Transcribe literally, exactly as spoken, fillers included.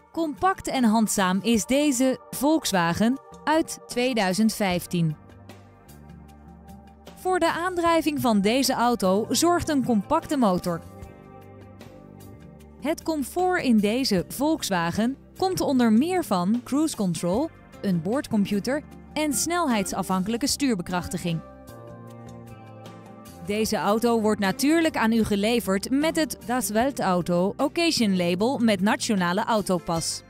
Compact en handzaam is deze Volkswagen uit tweeduizend vijftien. Voor de aandrijving van deze auto zorgt een compacte motor. Het comfort in deze Volkswagen komt onder meer van cruise control, een boordcomputer en snelheidsafhankelijke stuurbekrachtiging. Deze auto wordt natuurlijk aan u geleverd met het Das Weltauto Occasion label met nationale autopas.